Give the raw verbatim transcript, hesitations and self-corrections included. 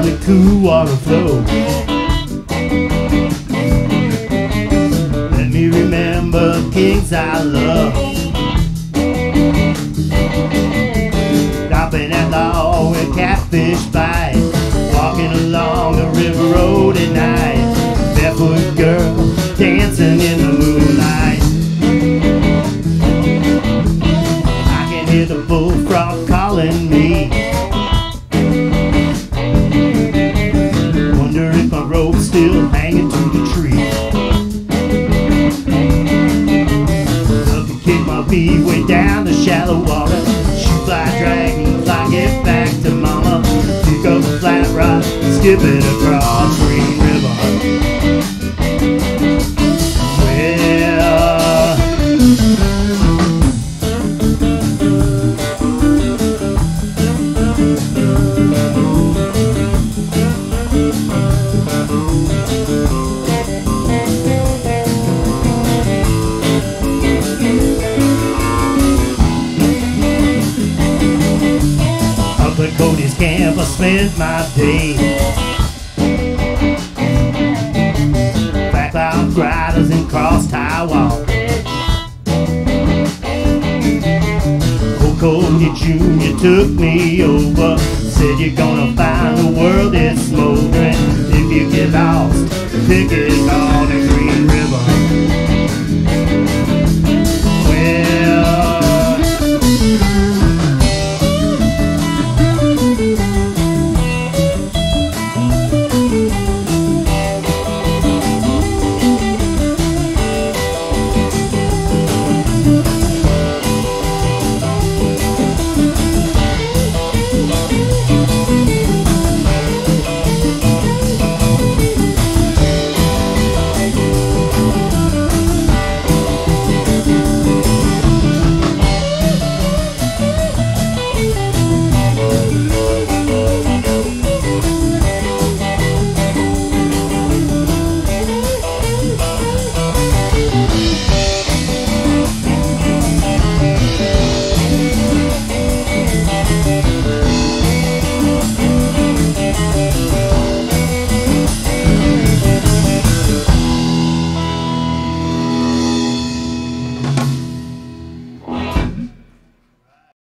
the cool water flow. Let me remember kings I love. Stopping at the hall where catfish bite. Walking along the river road at night. Barefoot girl dancing in the moonlight. I can hear the bullfrog calling me. Wonder if my rope's still hanging to the tree. Love to kick my feet way down the shallow water. Shoot fly dragons, I get back to mama. Pick up a flat rock, skip it across Green River. Well, up at Cody's camp I spent my day. Backcloud grinders and cross tie walk. Old Cody Junior took me over. Said you're gonna find the world is smoldering. If you get lost, pick it off.